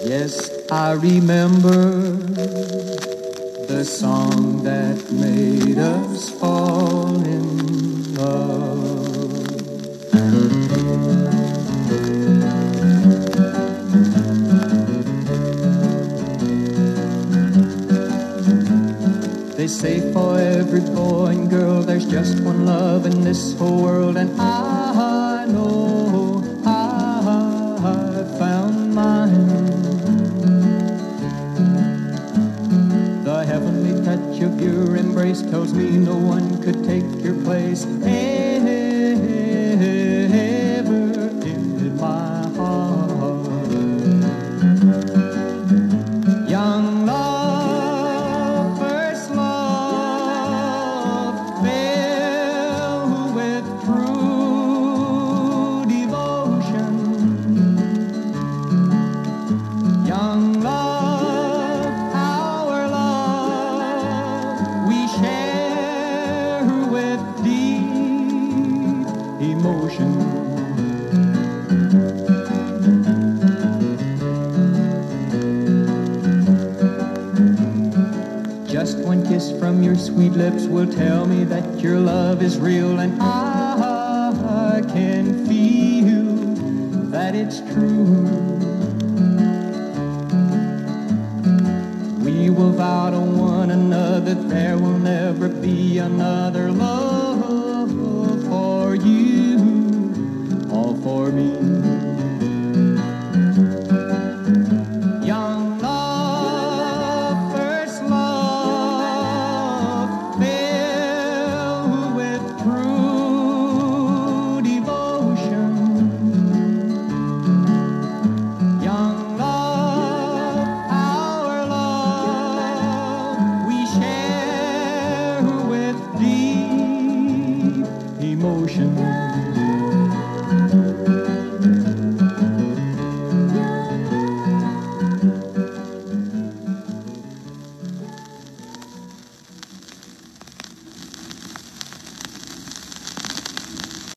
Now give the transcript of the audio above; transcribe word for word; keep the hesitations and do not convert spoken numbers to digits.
Yes, I remember the song that made us fall in love. They say for every boy and girl there's just one love in this whole world, and I know I found mine. The heavenly touch of your embrace tells me no one could take your place ever in my heart. Young love, first love, fell with true devotion. Young love, our love we share with deep emotion. Just one kiss from your sweet lips will tell me that your love is real, and I can feel that it's true. We will vow to one another there will never be another love for you or for me. Young love, first love, fell with true devotion. Young love, our love we share with deep emotion.